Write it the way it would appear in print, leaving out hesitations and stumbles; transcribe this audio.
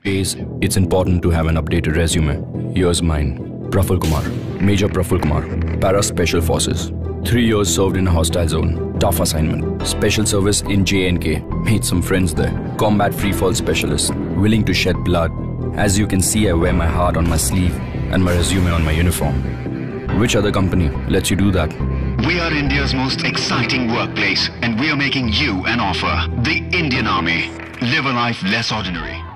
Days, it's important to have an updated resume. Here's mine. Parphul Kumar, Major Parphul Kumar, Para Special Forces. 3 years served in a hostile zone. Tough assignment. Special service in J&K. Made some friends there. Combat free-fall specialist. Willing to shed blood. As you can see, I wear my heart on my sleeve and my resume on my uniform. Which other company lets you do that? We are India's most exciting workplace, and we are making you an offer. The Indian Army. Live a life less ordinary.